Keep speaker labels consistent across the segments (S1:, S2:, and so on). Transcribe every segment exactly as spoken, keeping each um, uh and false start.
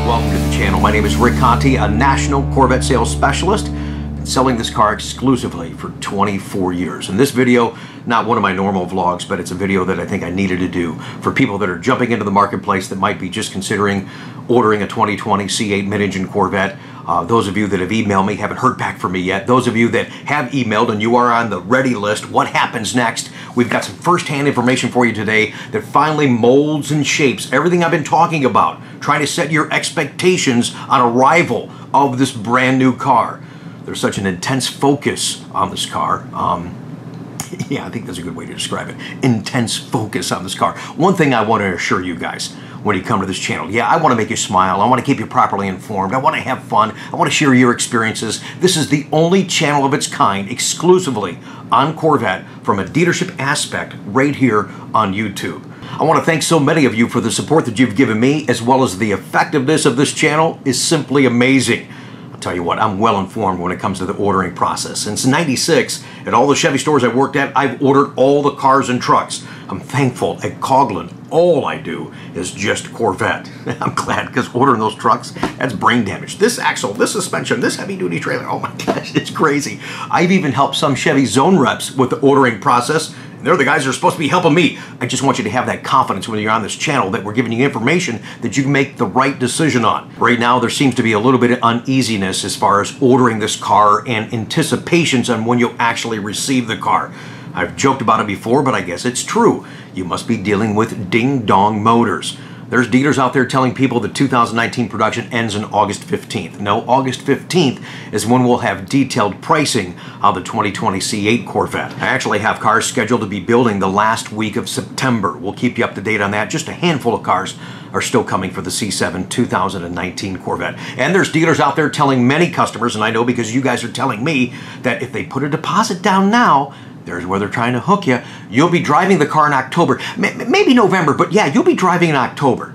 S1: welcome to the channel. My name is Rick Conti, a national Corvette sales specialist, and selling this car exclusively for twenty-four years. In this video, not one of my normal vlogs, but it's a video that I think I needed to do for people that are jumping into the marketplace that might be just considering ordering a twenty twenty C eight mid-engine Corvette. Uh, those of you that have emailed me haven't heard back from me yet. Those of you that have emailed and you are on the ready list, what happens next? We've got some first-hand information for you today that finally molds and shapes everything I've been talking about, trying to set your expectations on arrival of this brand new car. There's such an intense focus on this car. Um, yeah, I think that's a good way to describe it. Intense focus on this car. One thing I want to assure you guys when you come to this channel, yeah, I want to make you smile. I want to keep you properly informed. I want to have fun. I want to share your experiences. This is the only channel of its kind exclusively on Corvette from a dealership aspect right here on YouTube. I want to thank so many of you for the support that you've given me, as well as the effectiveness of this channel is simply amazing. I'll tell you what, I'm well informed when it comes to the ordering process. Since ninety-six, at all the Chevy stores I've worked at, I've ordered all the cars and trucks. I'm thankful at Coghlan, all I do is just Corvette. I'm glad, because ordering those trucks, that's brain damage. This axle, this suspension, this heavy-duty trailer, oh my gosh, it's crazy. I've even helped some Chevy zone reps with the ordering process. They're the guys that are supposed to be helping me. I just want you to have that confidence when you're on this channel that we're giving you information that you can make the right decision on. Right now, there seems to be a little bit of uneasiness as far as ordering this car and anticipations on when you'll actually receive the car. I've joked about it before, but I guess it's true. You must be dealing with Ding Dong Motors. There's dealers out there telling people the two thousand nineteen production ends on August fifteenth. No, August fifteenth is when we'll have detailed pricing of the twenty twenty C eight Corvette. I actually have cars scheduled to be building the last week of September. We'll keep you up to date on that. Just a handful of cars are still coming for the C seven two thousand nineteen Corvette. And there's dealers out there telling many customers, and I know because you guys are telling me, that if they put a deposit down now, there's where they're trying to hook you. You'll be driving the car in October, maybe November, but yeah, you'll be driving in October.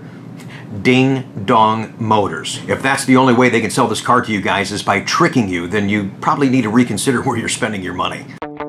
S1: Ding Dong Motors. If that's the only way they can sell this car to you guys is by tricking you, then you probably need to reconsider where you're spending your money.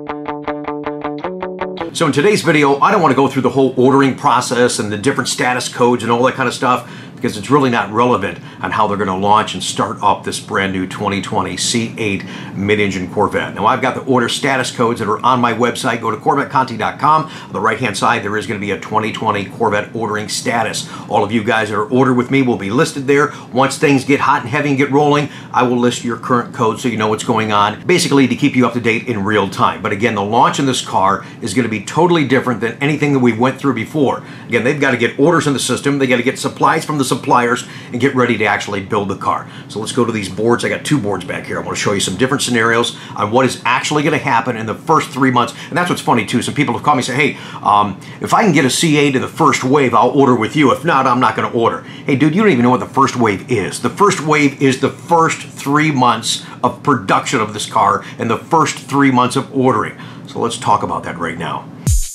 S1: So in today's video, I don't want to go through the whole ordering process and the different status codes and all that kind of stuff, because it's really not relevant on how they're going to launch and start up this brand new twenty twenty C eight mid-engine Corvette. Now, I've got the order status codes that are on my website. Go to Corvette Conti dot com. On the right-hand side, there is going to be a twenty twenty Corvette ordering status. All of you guys that are ordered with me will be listed there. Once things get hot and heavy and get rolling, I will list your current code so you know what's going on, basically to keep you up to date in real time. But again, the launch in this car is going to be totally different than anything that we went through before. Again, they've got to get orders in the system. They got to get supplies from the suppliers and get ready to actually build the car. So let's go to these boards. I got two boards back here. I want to show you some different scenarios on what is actually going to happen in the first three months. And that's what's funny too. Some people have called me and say, hey, um, if I can get a C eight in the first wave, I'll order with you. If not, I'm not going to order. Hey, dude, you don't even know what the first wave is. The first wave is the first three months of production of this car and the first three months of ordering. So let's talk about that right now.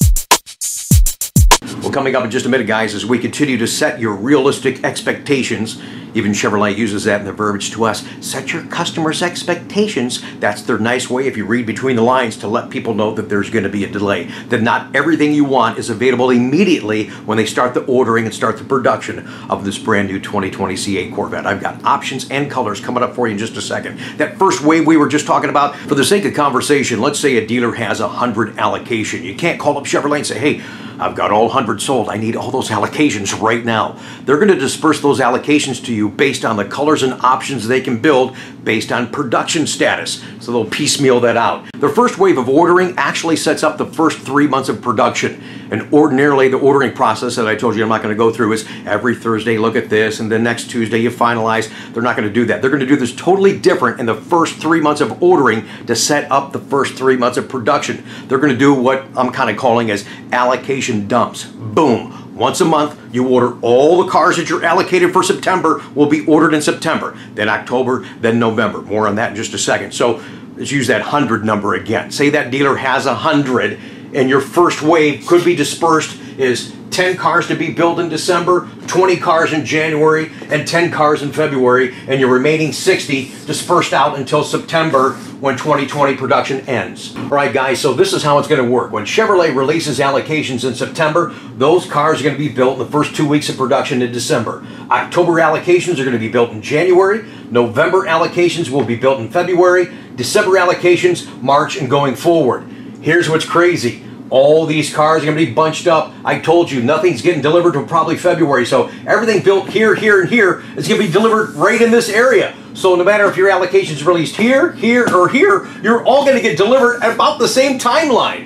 S1: Well, coming up in just a minute, guys, as we continue to set your realistic expectations. Even Chevrolet uses that in the verbiage to us. Set your customers' expectations. That's their nice way, if you read between the lines, to let people know that there's going to be a delay. That not everything you want is available immediately when they start the ordering and start the production of this brand new twenty twenty C eight Corvette. I've got options and colors coming up for you in just a second. That first wave we were just talking about, for the sake of conversation, let's say a dealer has a hundred allocation. You can't call up Chevrolet and say, hey, I've got all one hundred sold. I need all those allocations right now. They're going to disperse those allocations to you based on the colors and options they can build based on production status. So they'll piecemeal that out. The first wave of ordering actually sets up the first three months of production. And ordinarily, the ordering process that I told you I'm not going to go through is every Thursday look at this, and then next Tuesday you finalize. They're not going to do that. They're going to do this totally different in the first three months of ordering to set up the first three months of production. They're going to do what I'm kind of calling as allocation dumps. Boom. Once a month, you order all the cars that you're allocated for September will be ordered in September, then October, then November. More on that in just a second. So let's use that hundred number again. Say that dealer has a hundred, and your first wave could be dispersed is ten cars to be built in December, twenty cars in January, and ten cars in February, and your remaining sixty dispersed out until September, when twenty twenty production ends. All right, guys, so this is how it's going to work. When Chevrolet releases allocations in September, those cars are going to be built in the first two weeks of production in December. October allocations are going to be built in January. November allocations will be built in February. December allocations, March and going forward. Here's what's crazy. All these cars are going to be bunched up. I told you, nothing's getting delivered until probably February. So everything built here, here, and here is going to be delivered right in this area. So no matter if your allocation is released here, here, or here, you're all going to get delivered at about the same timeline.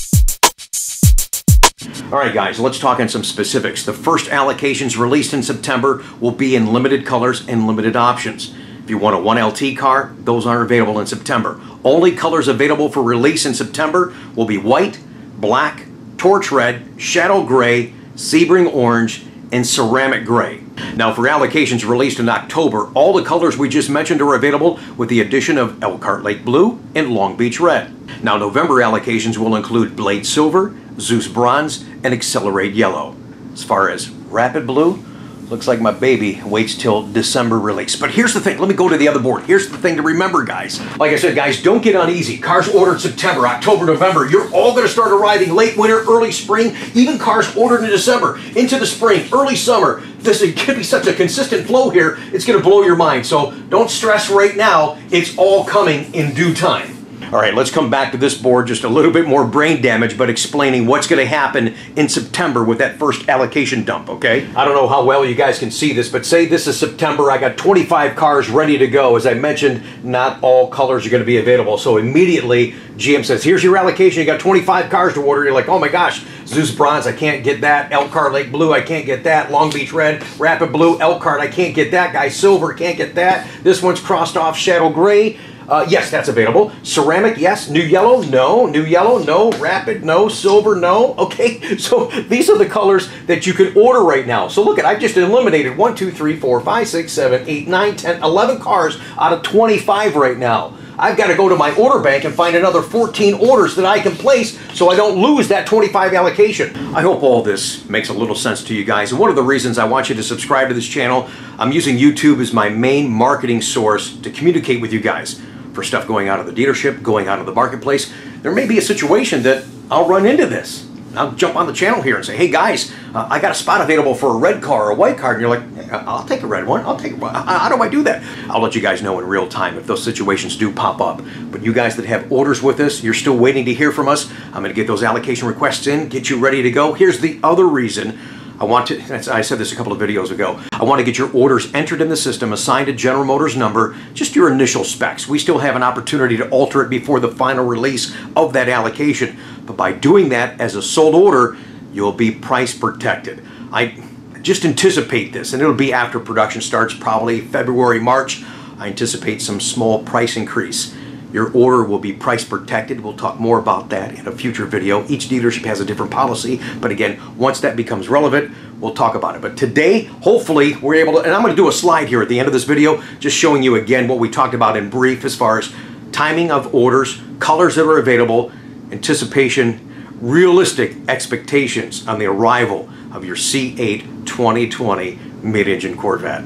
S1: All right, guys, let's talk on some specifics. The first allocations released in September will be in limited colors and limited options. If you want a one L T car, those aren't available in September. Only colors available for release in September will be white, black, torch red, shadow gray, Sebring orange, and ceramic gray. Now for allocations released in October, all the colors we just mentioned are available with the addition of Elkhart Lake Blue and Long Beach Red. Now November allocations will include Blade Silver, Zeus Bronze, and Accelerate Yellow. As far as Rapid Blue, looks like my baby waits till December release. But here's the thing, let me go to the other board. Here's the thing to remember, guys. Like I said, guys, don't get uneasy. Cars ordered September, October, November, you're all gonna start arriving late winter, early spring, even cars ordered in December, into the spring, early summer. This is gonna be such a consistent flow here, it's gonna blow your mind. So don't stress right now, it's all coming in due time. All right, let's come back to this board, just a little bit more brain damage, but explaining what's going to happen in September with that first allocation dump, okay? I don't know how well you guys can see this, but say this is September, I got twenty-five cars ready to go. As I mentioned, not all colors are going to be available, so immediately G M says, here's your allocation, you got twenty-five cars to order. You're like, oh my gosh, Zeus Bronze, I can't get that. Elkhart Lake Blue, I can't get that. Long Beach Red, Rapid Blue, Elkhart, I can't get that. Guy Silver, can't get that. This one's crossed off, Shadow Gray. Uh, yes, that's available. Ceramic, yes. New Yellow, no. New Yellow, no. Rapid, no. Silver, no. Okay, so these are the colors that you can order right now. So look at, I've just eliminated one, two, three, four, five, six, seven, eight, nine, ten, eleven cars out of twenty-five right now. I've got to go to my order bank and find another fourteen orders that I can place so I don't lose that twenty-five allocation. I hope all this makes a little sense to you guys. And one of the reasons I want you to subscribe to this channel, I'm using YouTube as my main marketing source to communicate with you guys. For stuff going out of the dealership, going out of the marketplace, there may be a situation that I'll run into this. I'll jump on the channel here and say, hey guys, uh, I got a spot available for a red car or a white car. And you're like, hey, I'll take a red one. I'll take one. How do I do that? I'll let you guys know in real time if those situations do pop up. But you guys that have orders with us, you're still waiting to hear from us. I'm going to get those allocation requests in, get you ready to go. Here's the other reason I want to, I said this a couple of videos ago, I want to get your orders entered in the system, assigned a General Motors number, just your initial specs. We still have an opportunity to alter it before the final release of that allocation. But by doing that as a sold order, you'll be price protected. I just anticipate this, and it'll be after production starts, probably February, March. I anticipate some small price increase. Your order will be price protected. We'll talk more about that in a future video. Each dealership has a different policy, but again, once that becomes relevant, we'll talk about it. But today, hopefully, we're able to, and I'm going to do a slide here at the end of this video, just showing you again what we talked about in brief as far as timing of orders, colors that are available, anticipation, realistic expectations on the arrival of your C eight twenty twenty mid-engine Corvette.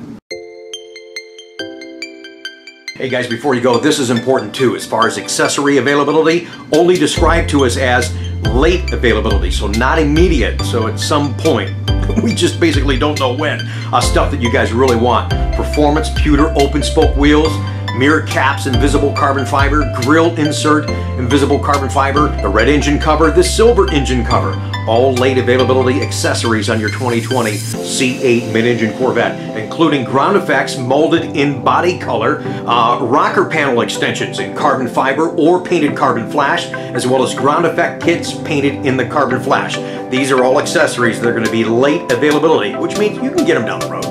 S1: Hey guys, before you go, this is important too. As far as accessory availability, only described to us as late availability, so not immediate. So at some point, we just basically don't know when. Uh, stuff that you guys really want. Performance pewter open spoke wheels, mirror caps, invisible carbon fiber, grille insert, invisible carbon fiber, the red engine cover, the silver engine cover. All late availability accessories on your twenty twenty C eight mid-engine Corvette, including ground effects molded in body color, uh, rocker panel extensions in carbon fiber or painted carbon flash, as well as ground effect kits painted in the carbon flash. These are all accessories that are going to be late availability, which means you can get them down the road.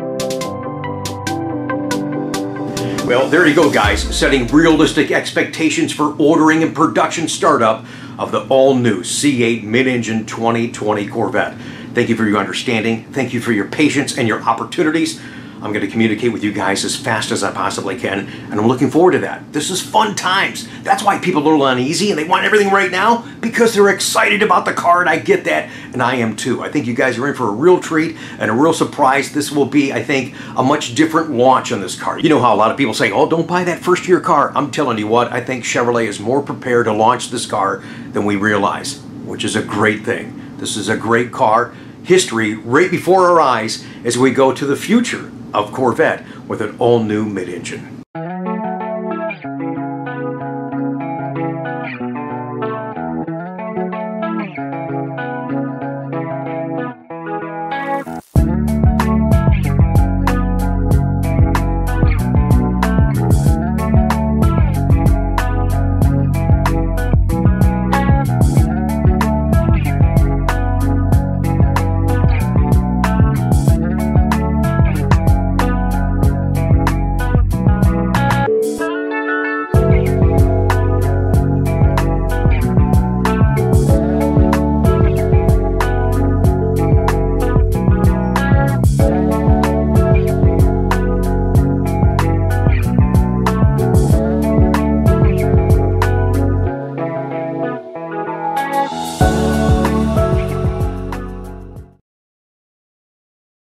S1: Well, there you go, guys, setting realistic expectations for ordering and production startup of the all-new C eight mid-engine twenty twenty Corvette. Thank you for your understanding. Thank you for your patience and your opportunities. I'm going to communicate with you guys as fast as I possibly can, and I'm looking forward to that. This is fun times. That's why people are a little uneasy and they want everything right now, because they're excited about the car, and I get that, and I am too. I think you guys are in for a real treat and a real surprise. This will be, I think, a much different launch on this car. You know how a lot of people say, oh, don't buy that first year car. I'm telling you what, I think Chevrolet is more prepared to launch this car than we realize, which is a great thing. This is a great car. History right before our eyes as we go to the future of Corvette with an all-new mid-engine.